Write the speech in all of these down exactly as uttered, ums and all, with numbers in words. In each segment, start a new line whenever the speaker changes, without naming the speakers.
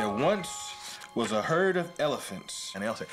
There once was a herd of elephants. And they all say,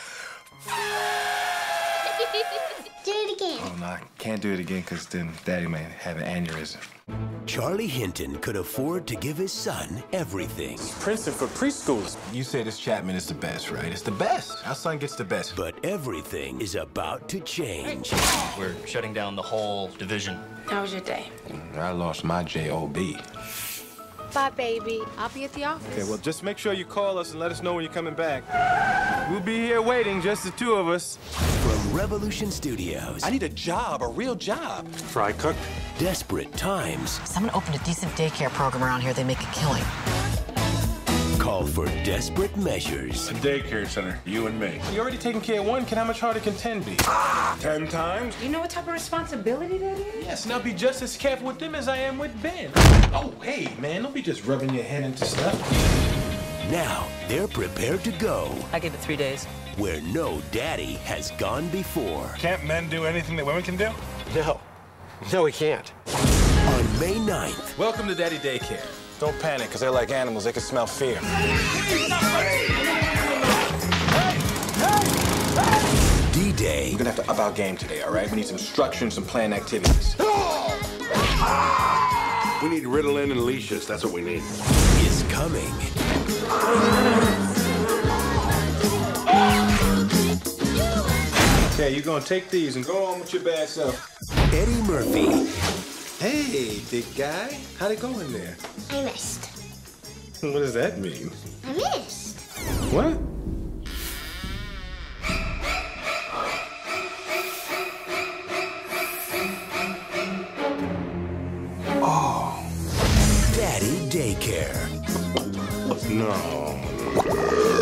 do it again.
oh, no, I can't do it again because then Daddy may have an aneurysm.
Charlie Hinton could afford to give his son everything.
Princeton for preschoolers. You say this Chapman is the best, right? It's the best. Our son gets the best.
But everything is about to change.
We're shutting down the whole division.
How was your day?
I lost my J O B.
Bye, baby. I'll be at the office.
Okay, well, just make sure you call us and let us know when you're coming back. We'll be here waiting, just the two of us.
From Revolution Studios.
I need a job, a real job.
Fry cook.
Desperate times.
Someone opened a decent daycare program around here. They make a killing.
Call for desperate measures.
A daycare center, you and me.
You already taking care of one kid. How much harder can ten be?
Ten times?
You know what type of responsibility that is?
Yes, and I'll be just as careful with them as I am with Ben. Oh, hey, man, don't be just rubbing your head into stuff.
Now, they're prepared to go
I gave it three days.
where no daddy has gone before.
Can't men do anything that women can do?
No. No, we can't.
On May ninth,
Welcome to Daddy Daycare. Don't panic, because they're like animals. They can smell fear.
D-Day
We're gonna have to up our game today, all right? We need some structure and some planned activities.
We need Ritalin and leashes. That's what we need.
is coming.
Okay, you're gonna take these and go on with your bad self.
Eddie Murphy
Hey, big guy. How'd it go in there?
I missed.
What does that mean?
I missed.
What?
Daddy Daycare.
No.